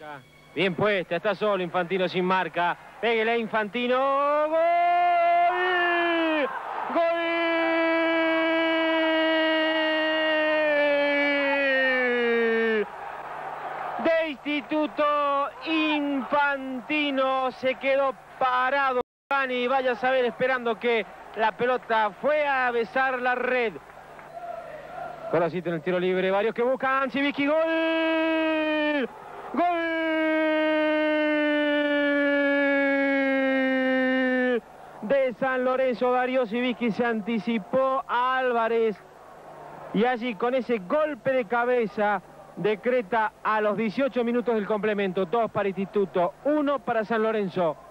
Bien puesta, está solo Infantino sin marca. Péguele Infantino. ¡Gol! ¡Gol! De Instituto Infantino. Se quedó parado Cani, vaya a saber, esperando que la pelota fue a besar la red. Coracito en el tiro libre, varios que buscan. Civicki, gol. ¡Gol! De San Lorenzo. Darío Civicki se anticipó a Álvarez. Y allí con ese golpe de cabeza decreta a los 18 minutos del complemento. 2 para Instituto, 1 para San Lorenzo.